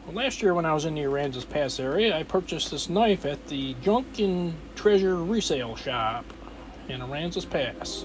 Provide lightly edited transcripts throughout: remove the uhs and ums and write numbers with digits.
Well, last year when I was in the Aransas Pass area, I purchased this knife at the Junk and Treasure resale shop in Aransas Pass.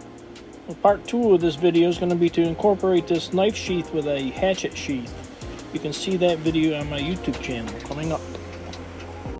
Part 2 of this video is going to be to incorporate this knife sheath with a hatchet sheath. you can see that video on my YouTube channel coming up.